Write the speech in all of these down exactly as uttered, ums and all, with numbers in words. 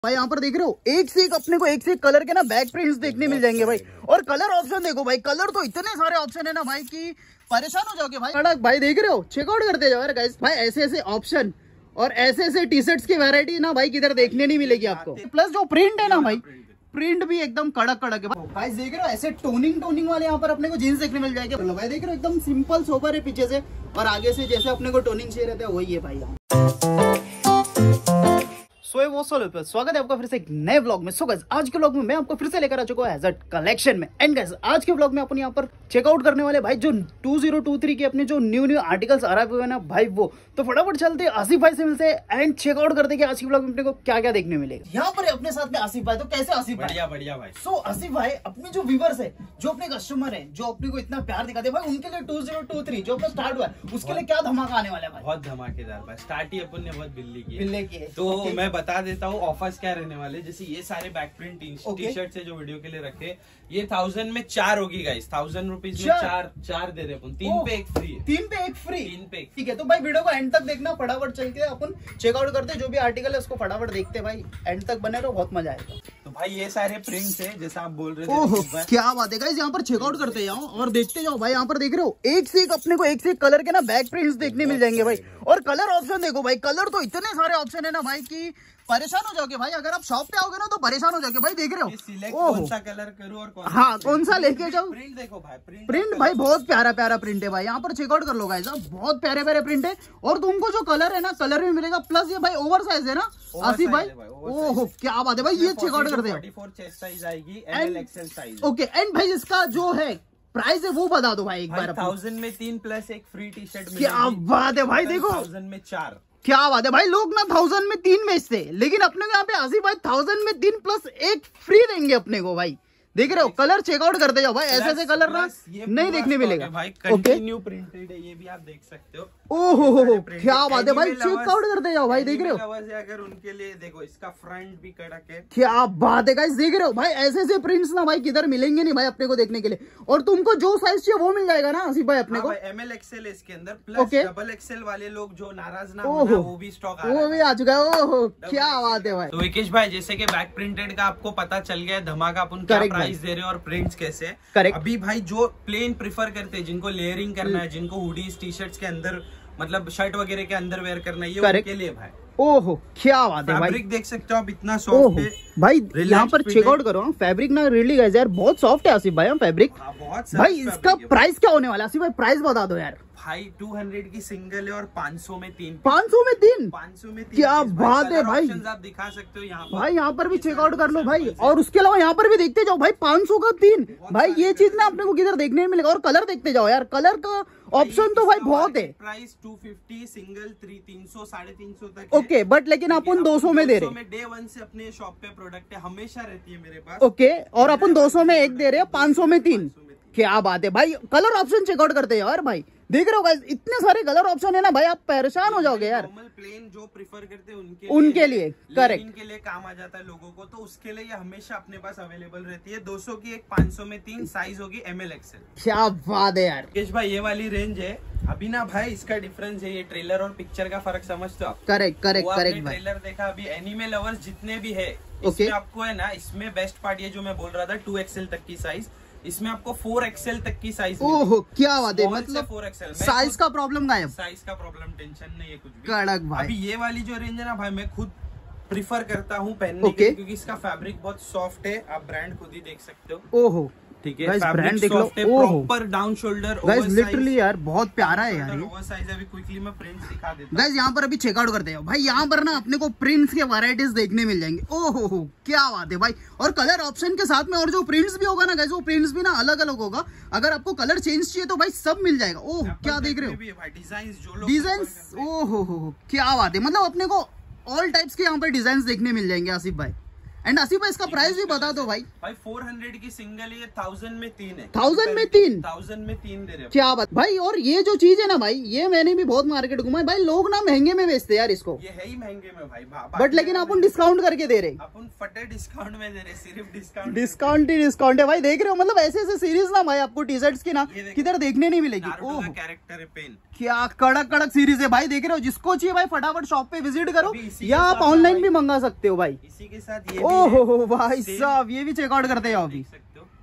भाई यहाँ पर देख रहे हो एक से एक अपने को एक से एक कलर के ना बैक प्रिंट्स देखने मिल जाएंगे भाई। और कलर ऑप्शन देखो भाई, कलर तो इतने सारे ऑप्शन है ना भाई कि परेशान हो जाओगे भाई। कड़क भाई देख रहे हो, चेकआउट करते जाओ यार गाइस। भाई ऐसे ऐसे ऑप्शन और ऐसे ऐसे टी शर्ट्स की वैरायटी ना भाई किधर देखने नहीं मिलेगी आपको। प्लस जो प्रिंट है ना भाई, प्रिंट भी एकदम कड़क कड़क है भाई। देख रहे हो ऐसे टोनिंग टोनिंग वाले यहाँ पर अपने को जीन्स देखने मिल जाएंगे भाई। देख रहे हो एकदम सिंपल सोबर है पीछे से और आगे से जैसे अपने को टोनिंग चाहिए रहता है वही है भाई। सो वो सोलो पे स्वागत है आपका फिर से एक नए व्लॉग में। सो गाइस आज के व्लॉग में मैं आपको फिर से लेकर आ चुका हूं एज़ कलेक्शन में। एंड गाइस आज के व्लॉग में अपन यहाँ पर चेकआउट करने वाले भाई जो टू ज़ीरो टू थ्री के अपने जो न्यू न्यू आर्टिकल्स आ रहे हुए हैं ना भाई, वो तो फटाफट चलते आसिफ भाई से मिलते एंड चेकआउट करते कि आज के व्लॉग में अपने को क्या क्या देखने मिलेगा। यहाँ पर अपने साथ में आसिफ भाई। तो कैसे आसिफ भाई? बढ़िया बढ़िया भाई। सो आसिफ भाई अपने जो व्यूअर्स है, जो अपने कस्टमर है, जो अपने को इतना प्यार दिखाते हैं भाई, उनके लिए टू ज़ीरो टू थ्री जो अपना स्टार्ट हुआ है उसके लिए क्या धमाका आने वाला है भाई? बहुत धमाकेदार भाई। स्टार्ट ही अपन ने बहुत बिल्ली की बिल्ले की है। तो मैं बता देता हूँ ऑफर्स क्या रहने वाले। जैसे ये सारे बैक प्रिंट टी शर्ट है जो वीडियो के लिए रखे, ये थाउजेंड में चार होगी गाइस। थाउजेंड रुपीज में चार चार दे रहे अपन। तीन पे एक फ्री है। तीन पे एक फ्री तीन पे ठीक है। तो भाई वीडियो को एंड तक देखना, फटाफट चल के अपन चेकआउट करते, जो भी आर्टिकल है उसको फटाफट देखते भाई। एंड तक बने रहो, बहुत मजा आएगा। तो भाई ये सारे प्रिंट्स है जैसा आप बोल रहे थे। ओहो क्या बात है गाइस। यहाँ पर चेकआउट करते जाओ और देखते जाओ भाई। यहाँ पर देख रहे हो एक से एक अपने को एक से एक कलर के ना बैक प्रिंट्स देखने मिल जाएंगे भाई। और कलर ऑप्शन देखो भाई, कलर तो इतने सारे ऑप्शन है ना भाई कि परेशान हो जाओगे भाई। अगर आप शॉप पे आओगे ना तो परेशान हो जाओगे भाई। देख रहे हो सिलेक्ट कौन सा कलर करूं और कौन हाँ कौन सा लेके जाओ। प्रिंट देखो भाई, प्रिंट प्रिंट भाई बहुत प्यारा प्यारा प्रिंट है भाई। यहाँ पर चेकआउट कर लो गाइस, बहुत प्यारे प्यारे प्रिंट है। और तुमको जो कलर है ना कलर भी मिलेगा। प्लस ये भाई ओवर साइज है ना आसिफ भाई। ओहो क्या बात है भाई। ये चेकआउट कर दे। चेस्ट साइज आएगी, L XL size. Okay and भाई इसका जो है प्राइस है वो बता दो भाई एक बार। थाउजेंड में तीन प्लस एक फ्री टी शर्ट। क्या बात है भाई। देखो थाउजेंड में चार। क्या बात है भाई। लोग ना थाउजेंड में तीन बेचते, लेकिन अपने को यहाँ पे आसिफ भाई थाउजेंड में तीन प्लस एक फ्री देंगे अपने को भाई। देख रहे हो कलर चेकआउट करते जाओ भाई। ऐसे ऐसे कलर ना नहीं देखने मिलेगा भाई। कंटिन्यू प्रिंटेड है, ये भी आप देख सकते हो। ओहो क्या बात है भाई। चेकआउट करते जाओ भाई। देख रहे हो अगर उनके लिए देखो, इसका फ्रंट भी कड़क है। क्या बात है गाइस। देख रहे हो भाई ऐसे ऐसे प्रिंट्स ना भाई किधर मिलेंगे नहीं भाई अपने को देखने के लिए। और तुमको जो साइज चाहिए वो मिल जाएगा ना आसिफ भाई अपने को। एम एल एक्सएल है इसके अंदर। प्लस डबल एक्सएल वाले लोग जो नाराज ना हो वो भी स्टॉक वो भी आ चुका है। ओहो क्या बात है भाई। तो विकेश भाई जैसे कि बैक प्रिंटेड का आपको पता चल गया धमाका, अपन क्या प्राइस दे रहे हैं और प्रिंट्स कैसे है। करेक्ट। अभी भाई जो प्लेन प्रिफर करते हैं, जिनको लेयरिंग करना है, जिनको हुडीज टी शर्ट्स के अंदर मतलब शर्ट वगैरह के अंदर वेयर करना है, ये उनके लिए भाई। ओहो क्या बात है भाई। फैब्रिक देख सकते हो आप, इतना सॉफ्ट है भाई। यहाँ पर चेकआउट करो फैब्रिक ना रियली गाइस यार बहुत सॉफ्ट है आसिफ भाई फैब्रिक। बहुत भाई इसका प्राइस क्या होने वाला आसिफ भाई? प्राइस बता दो यार। भाई टू हंड्रेड की सिंगल है और पाँच सौ में तीन। पाँच सौ में तीन पाँच सौ में तीन। क्या बात है भाई। आप दिखा सकते हो यहाँ भाई। यहाँ पर भी चेकआउट कर लो भाई। और उसके अलावा यहाँ पर भी देखते जाओ भाई, पाँच सौ का तीन भाई। ये चीज ना अपने को किधर देखने मिलेगा। और कलर देखते जाओ यार, कलर का ऑप्शन तो भाई बहुत है। Price two fifty single, three तीन सौ साढ़े तीन सौ तक। ओके बट लेकिन अपन दो सौ में दे रहे हैं। डे वन से अपने शॉप पे प्रोडक्ट है, हमेशा रहती है मेरे पास। ओके और अपन दो सौ में एक दे रहे हैं, पाँच सौ में तीन। क्या बात है भाई। कलर ऑप्शन चेकआउट करते हैं यार भाई। देख रहे हो गाइस इतने सारे कलर ऑप्शन है ना भाई, आप परेशान हो जाओगे यार। नॉर्मल प्लेन जो प्रिफर करते हैं उनके उनके लिए करेक्ट, इनके लिए काम आ जाता है लोगों को, तो उसके लिए ये हमेशा अपने पास अवेलेबल रहती है। दो सौ की एक, पाँच सौ में तीन, साइज होगी एम एल एक्सएल। क्या बात है यार। मुकेश भाई ये वाली रेंज है अभी ना भाई, इसका डिफरेंस है, ये ट्रेलर और पिक्चर का फर्क समझते हो आप? करेक्ट करेक्ट करेक्ट भाई। ट्रेलर देखा अभी, एनिमे लवर्स जितने भी है इसमें आपको है ना, इसमें बेस्ट पार्ट ये जो मैं बोल रहा था टू एक्सएल तक की साइज, इसमें आपको फोर एक्सएल तक की साइज। ओहो क्या बात है। मतलब फोर एक्सएल साइज का प्रॉब्लम गायब। साइज का प्रॉब्लम टेंशन नहीं है कुछ भी। कड़क भाई। अभी ये वाली जो रेंज है ना भाई, मैं खुद प्रिफर करता हूँ पहनने के लिए, क्योंकि इसका फैब्रिक बहुत सॉफ्ट है। आप ब्रांड खुद ही देख सकते हो। ओहो ठीक है, ब्रांड देख लो। Proper down shoulder guys, literally यार बहुत प्यारा है यार ये। ओवर साइज अभी क्विकली मैं प्रिंट्स दिखा देता हूं गाइस। यहाँ पर अभी चेकआउट करते हैं भाई। यहाँ पर ना अपने को प्रिंट्स के वैरायटीज देखने मिल जाएंगे। ओहो हो क्या बात है भाई। और कलर ऑप्शन के साथ में और जो प्रिंट्स भी होगा ना गाइस, वो प्रिंट्स भी ना अलग अलग होगा। अगर आपको कलर चेंज चाहिए तो भाई सब मिल जाएगा। ओह क्या देख रहे हो डिजाइन। ओहो हो क्या बात है। मतलब अपने को ऑल टाइप्स के यहाँ पर डिजाइन देखने मिल जाएंगे आसिफ भाई। एंड आसिफ भाई इसका प्राइस भी बता दो भाई। भाई फोर हंड्रेड की सिंगल, ये थाउजेंड में तीन है। थाउजेंड में तीन थाउजेंड में तीन दे रहे क्या बात भाई। और ये जो चीज है ना भाई, ये मैंने भी बहुत मार्केट घुमा है भाई, लोग ना महंगे में बेचते यार इसको। ये है ही महंगे में भाई, बट लेकिन अपन डिस्काउंट करके दे रहे, अपन फटे डिस्काउंट में दे रहे, सिर्फ डिस्काउंट डिस्काउंट ही डिस्काउंट है भाई। देख रहे हो मतलब ऐसे ऐसे सीरीज ना भाई आपको टी शर्ट्स की ना किधर देखने नहीं मिलेगी। ओह कैरेक्टर है पेन, क्या कड़क कड़क सीरीज है भाई। देख रहे हो, जिसको चाहिए भाई फटाफट शॉप पे विजिट करो, या आप ऑनलाइन भी मंगा सकते हो भाई। इसी के साथ ये ओह भाई साहब, ये भी चेकआउट करते हो अभी,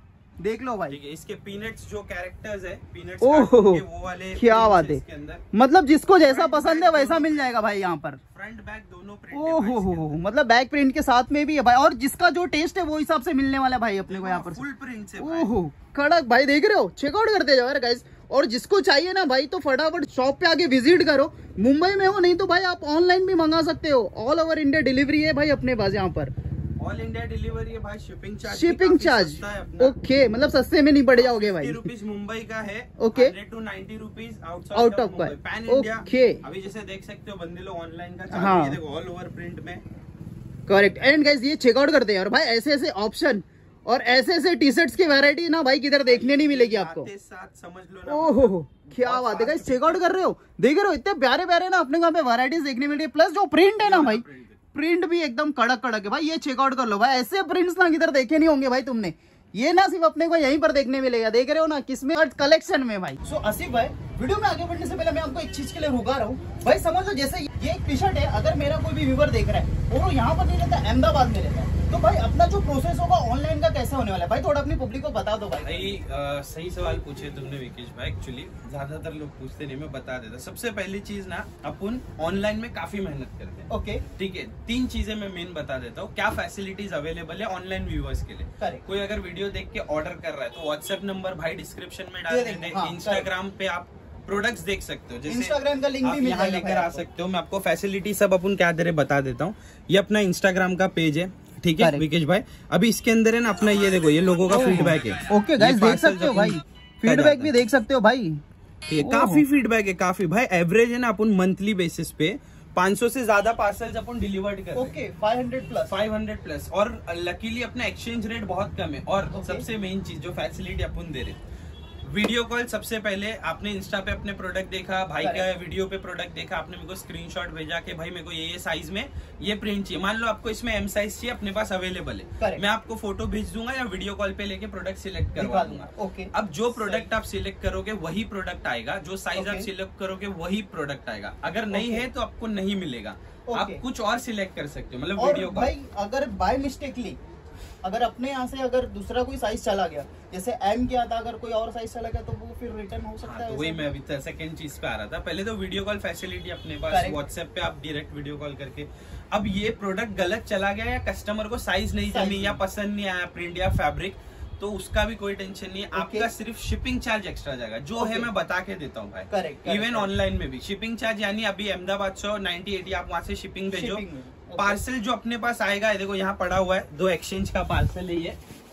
देख लो भाई। इसके पीनट्स जो कैरेक्टर्स है, पीनट्स ओह वो वाले क्या बात है, मतलब जिसको जैसा पसंद है वैसा मिल जाएगा भाई यहाँ पर। फ्रंट बैक दोनों प्रिंट ओह हो, मतलब बैक प्रिंट के साथ में भी है भाई, और जिसका जो टेस्ट है वो हिसाब से मिलने वाला है भाई अपने को यहाँ पर फुल प्रिंट से। ओह कड़क भाई, देख रहे हो, चेकआउट करते जाओ यार गाइस। और जिसको चाहिए ना भाई तो फटाफट शॉप पे आके विजिट करो। मुंबई में हो नहीं तो भाई आप ऑनलाइन भी मंगा सकते हो, ऑल ओवर इंडिया डिलीवरी है भाई अपने पास यहाँ पर। ऑल इंडिया डिलीवरी है भाई, shipping charge shipping charge okay, मतलब सस्ते में नहीं पड़ जाओगे भाई। रुपीज मुंबई का है, okay two ninety rupees out of pan India. Okay अभी जैसे देख सकते हो बंदे लोग ऑनलाइन का, हाँ देखो ऑल ओवर प्रिंट में। करेक्ट। एंड गाइस ये चेकआउट करते हैं और भाई ऐसे ऐसे ऑप्शन और ऐसे ऐसे टी शर्ट्स की वैरायटी ना भाई किधर देखने नहीं मिलेगी आपको। साथ समझ लो ना। ओहो क्या बात है गाइस, चेकआउट कर रहे हो, देख रहे हो इतने प्यारे प्यारे ना अपने यहाँ पे वैरायटीज देखने मिल रही है। प्लस जो प्रिंट है ना भाई, प्रिंट भी एकदम कड़क कड़क है भाई, ये चेकआउट कर लो भाई। ऐसे प्रिंट्स ना किधर देखे नहीं होंगे भाई तुमने, ये ना सिर्फ अपने को यहीं पर देखने मिलेगा। देख रहे हो ना किसमें, कलेक्शन में भाई। सो so, आसिफ भाई वीडियो में आगे बढ़ने से पहले मैं आपको एक चीज के लिए रुका रहा हूँ भाई। समझ लो जैसे ये एक टी शर्ट है, अगर मेरा कोई भी व्यूअर देख रहा है और वो यहाँ पर नहीं रहता, अहमदाबाद में रहता है, तो भाई अपना जो प्रोसेस होगा ऑनलाइन का कैसे होने वाला है भाई, थोड़ा अपनी पब्लिक को बता दो भाई। भाई आ, सही सवाल पूछे तुमने विकेश भाई, एक्चुअली ज्यादातर लोग पूछते नहीं, मैं बता देता। सबसे पहली चीज ना, अपन ऑनलाइन में काफी मेहनत करते हैं। ओके ठीक है, तीन चीजें मैं मेन बता देता हूँ, क्या फैसिलिटीज अवेलेबल है ऑनलाइन व्यूअर्स के लिए। कोई अगर वीडियो देख के ऑर्डर कर रहा है तो व्हाट्सएप नंबर भाई डिस्क्रिप्शन में डाल देते हैं। इंस्टाग्राम पे आप प्रोडक्ट्स देख सकते हो, जैसे इंस्टाग्राम का लिंक भी मिल जाएगा, लेकर आ सकते हो। मैं आपको फैसिलिटी सब अपन क्या दे रहे बता देता हूँ। ये अपना इंस्टाग्राम का पेज है, ठीक है विकेश भाई। अभी इसके अंदर है ना अपना, ये देखो ये लोगों का फीडबैक है। ओके गाइस देख सकते हो भाई, फीडबैक भी देख सकते हो भाई, ये काफी फीडबैक है काफी भाई। एवरेज है ना अपन मंथली बेसिस पे पाँच सौ से ज्यादा पार्सल्स अपन डिलीवर्ड कर okay five hundred plus five hundred plus. और लकीली अपना एक्सचेंज रेट बहुत कम है। और okay. सबसे मेन चीज जो फैसिलिटी अपन दे रहे, वीडियो कॉल। सबसे पहले आपने इंस्टा पे अपने प्रोडक्ट देखा, भाई का वीडियो पे प्रोडक्ट देखा, आपने मेरे को स्क्रीनशॉट भेजा कि भाई मेरे को ये ये साइज में ये प्रिंट चाहिए। मान लो आपको इसमें एम साइज चाहिए, अपने पास अवेलेबल है, मैं आपको फोटो भेज दूंगा या वीडियो कॉल पे लेके प्रोडक्ट सिलेक्ट करवा दूंगा। ओके अब जो प्रोडक्ट आप सिलेक्ट करोगे वही प्रोडक्ट आएगा, जो साइज आप सिलेक्ट करोगे वही प्रोडक्ट आएगा। अगर नहीं है तो आपको नहीं मिलेगा, आप कुछ और सिलेक्ट कर सकते हो। मतलब वीडियो कॉल भाई अगर बाय मिस्टेकली अगर अपने यहाँ से अगर दूसरा कोई साइज चला गया, जैसे एम किया था, अगर कोई और साइज चला गया तो वो फिर रिटर्न हो सकता है। तो वही मैं अभी सेकंड चीज पे आ रहा था। पहले तो वीडियो कॉल फैसिलिटी अपने पास, व्हाट्सएप पे आप डायरेक्ट वीडियो कॉल करके। अब ये प्रोडक्ट गलत चला गया या कस्टमर को साइज नहीं जमी या पसंद नहीं आया प्रिंट या फैब्रिक, तो उसका भी कोई टेंशन नहीं है। आपका सिर्फ शिपिंग चार्ज एक्स्ट्रा जाएगा, जो है मैं बता के देता हूँ भाई। इवन ऑनलाइन में भी शिपिंग चार्ज, यानी अभी अहमदाबाद से नाइनटी एटी आप वहाँ से शिपिंग भेजो, पार्सल जो अपने पास आएगा, देखो यहाँ पड़ा हुआ है, दो एक्सचेंज का पार्सल है ये।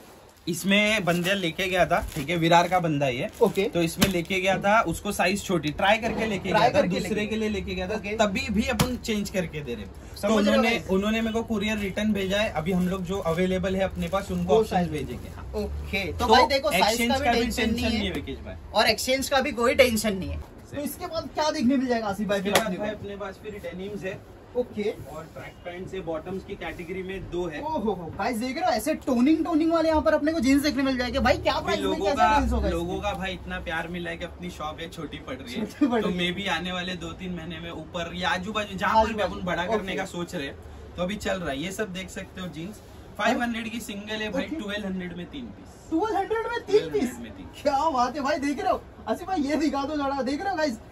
इसमें बंदा लेके गया था, ठीक है, विरार का बंदा ये। ओके तो इसमें लेके गया था, उसको साइज छोटी ट्राई करके लेके गया था, दूसरे के लिए लेके गया था, तभी भी अपन चेंज करके दे रहे। तो उन्होंने उन्होंने मेरे को कुरियर रिटर्न भेजा है। अभी हम लोग जो अवेलेबल है अपने पास उनको ऑप्शन भेजेंगे। ओके तो भाई देखो साइज का भी टेंशन नहीं है विकेश भाई, और एक्सचेंज का भी कोई टेंशन नहीं है। तो इसके बाद क्या देखने मिल जाएगा आसिफ भाई? अपने पास फिर डेनिम्स है, ओके okay. और ट्रैक पैंट से बॉटम्स की कैटेगरी में दो है। ओहो गाइस देख रहे हो ऐसे टोनिंग टोनिंग वाले यहाँ पर अपने को जींस देखने मिल जाएंगे भाई। क्या प्राइस में कैसा जींस होगा? लोगों का भाई इतना प्यार मिला है कि अपनी शॉप है छोटी पड़ रही है, तो मे भी आने वाले दो तीन महीने में ऊपर या आजू बाजू जहाँ पर भी अपन बड़ा करने का सोच रहे हैं, तो अभी चल रहा है। ये सब देख सकते हो जीन्स फाइव हंड्रेड की सिंगल है भाई, ट्वेल्व हंड्रेड में तीन पीस। ट्वेल्व हंड्रेड में तीन पीस, क्या बात है भाई। देख रहे हो आसिफ भाई, ये दिखा दो जरा, देख रहे हो गाइस,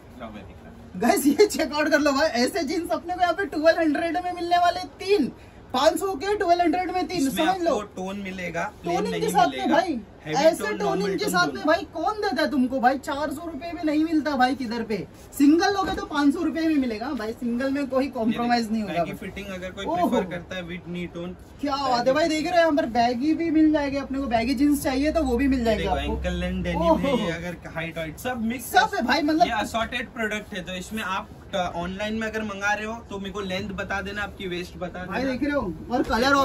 गाइस ये चेकआउट कर लो भाई। ऐसे जीन्स अपने को यहाँ पे ट्वेल्व हंड्रेड में मिलने वाले तीन, पाँच सौ के ट्वेल्व हंड्रेड में तीन, समझ लो। टोन मिलेगा टोनिंग के साथ में भाई, ऐसे टोनिंग के साथ में भाई कौन देता है तुमको भाई? चार सौ रुपए में नहीं मिलता भाई किधर पे। सिंगल लोगे तो पाँच सौ रुपए में मिलेगा भाई, सिंगल में कोई कॉम्प्रोमाइज नहीं होगा। फिटिंग अगर कोई प्रेफर करता है विद नी टोन, क्या बात है भाई। देख रहे हो यहाँ पर बैगी भी मिल जाएगी अपने को, बैगी जींस चाहिए तो वो भी मिल जाएगी आपको। एंकल लेंथ डेनिम है, अगर हाइट वाइट सब मिक्स सब है भाई, मतलब ये असॉर्टेड प्रोडक्ट है। तो इसमें आप ऑनलाइन में अगर मंगा रहे हो तो मेरे को लेंथ बता देना, आपकी वेस्ट बता देना भाई। देख रहे हो, और कलर ऑप्शन भी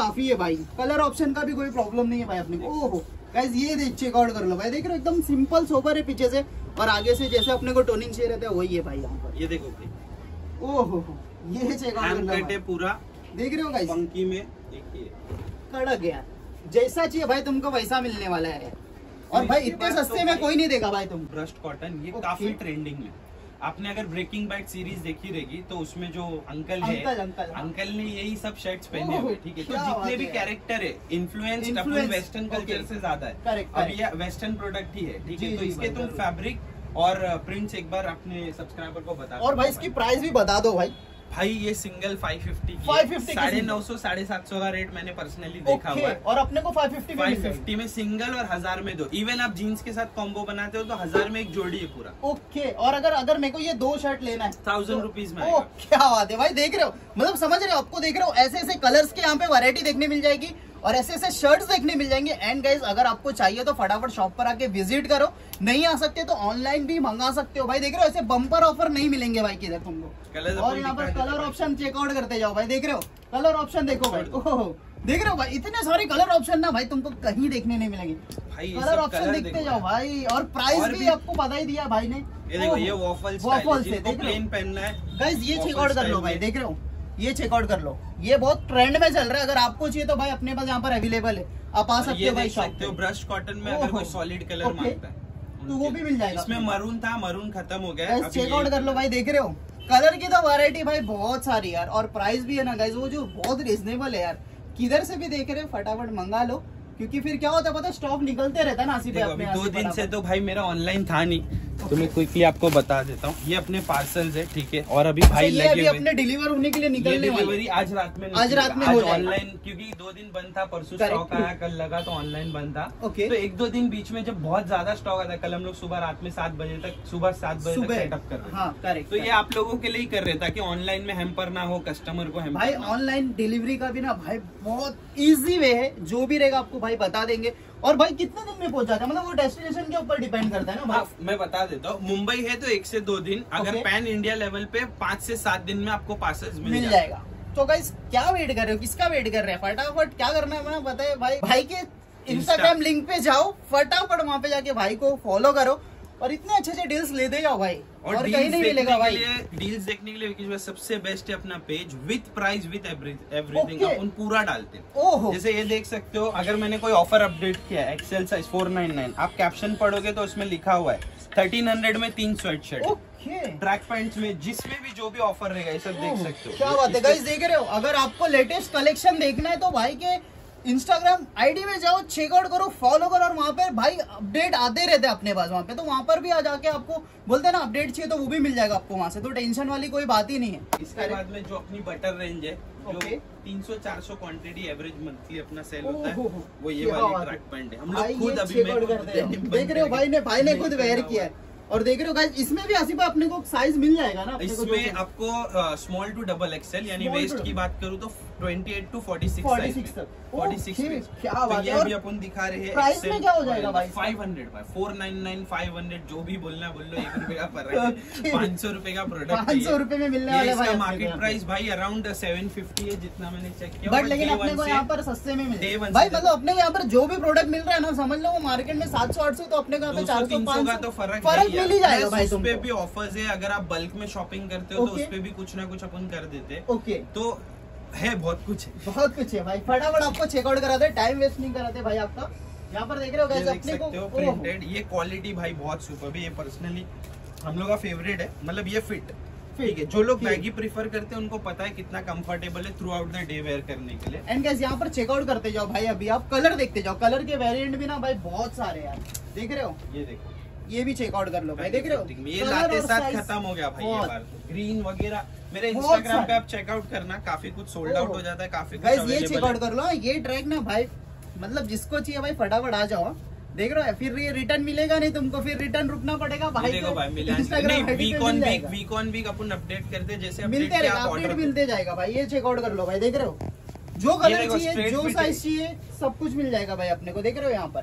काफी है भाई, कलर ऑप्शन का भी कोई प्रॉब्लम नहीं है भाई अपने को। ओहो गाइस ये देख चेकआउट कर लो भाई, देख रहे हो एकदम सिंपल सोबर है पीछे से, और आगे से जैसे अपने को टोनिंग चाहिए रहता है वही है भाई यहाँ पर। ये देखो भाई, ओहो ये चेकआउट कर लो पूरा, देख रहे हो गाइस पंकी में देखिए कड़क यार, जैसा चाहिए भाई तुमको वैसा मिलने वाला है। और भाई इतने सस्ते में कोई नहीं देगा भाई तुम। ब्रश्ड कॉटन ये काफी ट्रेंडिंग में, आपने अगर ब्रेकिंग बैड सीरीज देखी रहेगी तो उसमें जो अंकल है, अंकल, अंकल, अंकल ने यही सब शर्ट्स पहने हुए, ठीक है। तो जितने भी कैरेक्टर है इन्फ्लुएंस अपन वेस्टर्न कल्चर से ज्यादा है, अब ये वेस्टर्न प्रोडक्ट ही है, ठीक है। तो इसके तुम फैब्रिक और प्रिंट्स एक बार अपने सब्सक्राइबर को बता, और भाई इसकी प्राइस भी बता दो भाई। भाई ये सिंगल फाइव फिफ्टी साढ़े नौ सौ साढ़े सात सौ का रेट मैंने पर्सनली देखा हुआ है, और अपने को फाइव फिफ्टी फाइव फिफ्टी में सिंगल और हजार में दो। इवन आप जीन्स के साथ कॉम्बो बनाते हो तो हजार में एक जोड़ी है पूरा। ओके, और अगर अगर मेरे को ये दो शर्ट लेना है थाउजेंड रुपीज में। ओ क्या बात है भाई, देख रहे हो मतलब समझ रहे हो, आपको देख रहे हो ऐसे ऐसे कलर्स के यहाँ पे वैरायटी देखने मिल जाएगी और ऐसे ऐसे शर्ट्स देखने मिल जाएंगे। एंड गाइस अगर आपको चाहिए तो फटाफट शॉप पर आके विजिट करो, नहीं आ सकते तो ऑनलाइन भी मंगा सकते हो भाई। देख रहे हो ऐसे बम्पर ऑफर नहीं मिलेंगे भाई किधर तुमको। और यहाँ पर कलर ऑप्शन चेकआउट करते जाओ भाई, देख रहे हो कलर ऑप्शन देखो भाई, ओह देख रहे हो भाई इतने सारे कलर ऑप्शन ना भाई तुमको कहीं देखने नहीं मिलेंगे भाई। कलर ऑप्शन देखते जाओ भाई, और प्राइस भी आपको बता ही दिया भाई ने। ये देखो ये वॉफल वॉफल से देख प्लेन पहनना है गाइस, ये चेकआउट कर लो भाई, देख रहे हो ये चेकआउट कर लो, ये बहुत ट्रेंड में चल रहा है। अगर आपको चाहिए तो भाई अपने पास यहाँ पर अवेलेबल है, आप आ सकते हो भाई शॉप पे। ब्रश कॉटन में अगर कोई सॉलिड कलर मांगता है तो वो भी मिल जाएगा। इसमें मरून था, मरून खत्म हो गया है, चेकआउट कर लो भाई। देख रहे हो कलर की तो वैरायटी भाई बहुत सारी यार, और प्राइस भी है ना गाइस वो जो बहुत रिजनेबल है यार। किधर से भी देख रहे हो फटाफट मंगा लो, क्योंकि फिर क्या होता है पता है स्टॉक निकलते रहता है ना। देखो अभी दो दिन से तो भाई मेरा ऑनलाइन था नहीं, तो मैं क्विकली आपको बता देता हूँ। ये अपने पार्सल्स है, ठीक है। और अभी भाई ये अभी अपने डिलीवर होने के लिए निकलने डिलीवरी आज रात में आज रात में ऑनलाइन, क्योंकि दो दिन बंद था, परसों स्टॉक आया, कल लगा तो ऑनलाइन बंद था। तो एक दो दिन बीच में जब बहुत ज्यादा स्टॉक आता है, कल हम लोग सुबह रात में सात बजे तक सुबह सात बजे तक सेटअप कर रहे हैं। तो ये आप लोगों के लिए ही कर रहे ताकि ऑनलाइन में हैम्पर ना हो कस्टमर को। भाई ऑनलाइन डिलीवरी का भी ना भाई बहुत इजी वे है, जो भी रहेगा आपको भाई बता देंगे। और भाई कितने दिन में पहुंच जाता है, मतलब वो डेस्टिनेशन के ऊपर डिपेंड करता है ना भाई। मैं बता देता हूँ, मुंबई है तो एक से दो दिन, अगर पैन इंडिया लेवल पे पाँच से सात दिन में आपको पार्सल्स मिल, मिल जाएगा। तो गाइस क्या वेट कर रहे हो, किसका वेट कर रहे हैं, फटाफट क्या करना है मैं बताए भाई। भाई के इंस्टाग्राम लिंक पे जाओ, फटाफट वहाँ पे जाके भाई को फॉलो करो और इतने अच्छे अच्छे डील्स लेते जाओ भाई, और, और कहीं नहीं मिलेगा भाई। डील्स देखने के लिए सबसे बेस्ट है अपना page with price with everything, अपन पूरा डालते हैं। जैसे ये देख सकते हो, अगर मैंने कोई ऑफर अपडेट किया है XL size four nine nine, आप कैप्शन पढ़ोगे तो उसमें लिखा हुआ है थर्टीन हंड्रेड में तीन स्वेट शर्ट, ट्रैक पैंट्स में, जिसमें भी जो भी ऑफर रहेगा ये सब देख सकते हो। क्या बात है गाइस, देख रहे हो। अगर आपको लेटेस्ट कलेक्शन देखना है तो भाई के इंस्टाग्राम आईडी में जाओ, चेकआउट करो, फॉलो करो, और वहाँ पे भाई अपडेट आते रहते हैं अपने पास वहाँ पे। तो वहाँ पर भी आ जाके आपको बोलते हैं ना अपडेट चाहिए तो वो भी मिल जाएगा आपको वहाँ से, तो टेंशन वाली कोई बात ही नहीं है। इसके बाद में जो अपनी बटर रेंज है, जो तीन सौ चार सौ क्वांटिटी एवरेज मंथली अपना सेल होता है, वो ये वाली ट्रैक पैंट है। हम लोग खुद अभी देख रहे हो भाई ने भाई ने खुद वेयर किया है। और देख रहे हो गाइस, इसमें भी आसिफ अपने को साइज मिल जाएगा ना। इसमें आपको स्मॉल टू डबल एक्सएल यानी वेस्ट की बात करूँ तो अट्ठाईस टू छियालीस साइज तक, छियालीस क्या बात है। अभी अपन दिखा रहे हैं प्राइस में क्या हो जाएगा भाई, फाइव हंड्रेड भाई, four nine nine five hundred जो भी बोलना बोल लो, एक रुपए का फर्क है। पाँच सौ रुपए का प्रोडक्ट, पाँच सौ रुपए में मिलने वाला भाई। मार्केट प्राइस भाई अराउंड सेवन फिफ्टी है जितना मैंने चेक किया, बट लेकिन अपने को यहाँ पर सस्ते में मिले भाई। मतलब अपने यहाँ पर जो भी प्रोडक्ट मिल रहा है ना, समझ लो वो मार्केट में सात सौ आठ सौ, तो अपने को यहाँ पे चार सौ पाँच सौ का तो फर्क मिल ही जाएगा भाई। उस पे भी ऑफर्स है, अगर आप बल्क में शॉपिंग करते हो तो उस पे भी कुछ ना कुछ अपन कर देते हैं। ओके, तो है बहुत कुछ है, बहुत कुछ है भाई। फटाफट आपको चेकआउट कराते, टाइम वेस्ट नहीं कराते भाई आपका। यहाँ पर देख रहे हो गाइस, अपने को प्रिंटेड ये क्वालिटी भाई बहुत सुपर है। ये पर्सनली हम लोग का फेवरेट है, मतलब ये फिट ठीक है। जो लोग बैगी प्रीफर करते हैं उनको पता है कितना कंफर्टेबल है throughout the day wear करने के लिए। एंड गाइस यहाँ पर चेकआउट करते जाओ भाई, अभी आप कलर देखते जाओ, कलर के वेरिएंट भी ना भाई बहुत सारे यार, देख रहे हो। ये देखो, ये भी चेकआउट कर लो भाई, देख रहे हो। ये लाते साथ खत्म हो गया भाई, ये बार ग्रीन वगैरह मेरे इंस्टाग्राम पे आप चेकआउट करना, काफी कुछ सोल्ड आउट हो जाता है, काफी कुछ गाइस ये चेकआउट कर लो। ये ट्रैक ना भाई मतलब जिसको चाहिए भाई फटाफट आ जाओ, देख रहे हो। फिर ये रिटर्न मिलेगा नहीं तुमको, फिर रिटर्न रुकना पड़ेगा भाई। देखो भाई मिला नहीं, week on week week on week अपन अपडेट करते जैसे मिलते रहेगा, अपडेट मिलते जाएगा भाई। ये चेकआउट कर लो भाई, देख रहे हो। जो कलर चाहिए, जो साइज चाहिए, सब कुछ मिल जाएगा भाई अपने को, देख रहे हो यहाँ पर।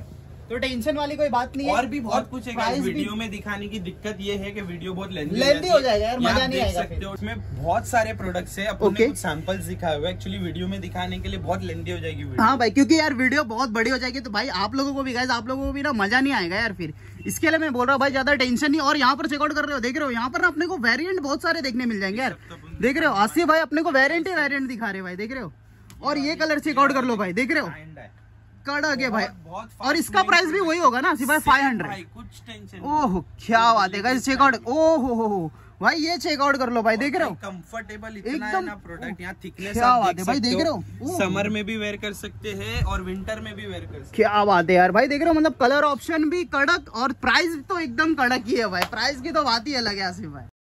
तो टेंशन वाली कोई बात नहीं है। और भी बहुत कुछ है प्राइस वीडियो में दिखाने की दिक्कत ये है कि वीडियो बहुत लेंथी लेंथी हो जाएगा यार, मजा नहीं आएगा। सकते हो उसमें बहुत सारे प्रोडक्ट्स है, अपन ने कुछ सैंपल्स दिखाए हुए, एक्चुअली वीडियो में दिखाने के लिए बहुत लेंथी हो जाएगी वीडियो। हाँ भाई, क्योंकि यार वीडियो बहुत बड़ी हो जाएगी तो भाई आप लोगों को भी गाइस, आप लोगों को भी ना मजा नहीं आएगा यार फिर। इसके लिए मैं बोल रहा हूँ भाई ज्यादा टेंशन नहीं। और यहाँ पर चेकआउट कर रहे हो, देख रहे हो यहाँ पर ना अपने को वेरिएंट बहुत सारे देखने मिल जाएंगे यार। देख रहे हो आसिफ भाई अपने को वेरिएंट ही वेरिएंट दिखा रहे हैं भाई, देख रहे हो। और ये कलर चेकआउट कर लो भाई, देख रहे हो कड़क है भाई। और इसका प्राइस भी वही होगा ना भाई, फाइव हंड्रेड। कुछ टेंशन। ओह क्या बात है गाइस, चेकआउट। ओहो हो भाई ये चेकआउट कर लो भाई, देख रहे हो कंफर्टेबल इतना है ना प्रोडक्ट। यहाँ थिकनेस क्या बात है भाई, देख रहे हो समर में भी वेयर कर सकते हैं और विंटर में भी वेयर कर सकते हैं। क्या बात है यार भाई, देख रहे हो मतलब कलर ऑप्शन भी कड़क और प्राइस तो एकदम कड़क ही है भाई। प्राइस की तो बात ही अलग है आसिफ भाई।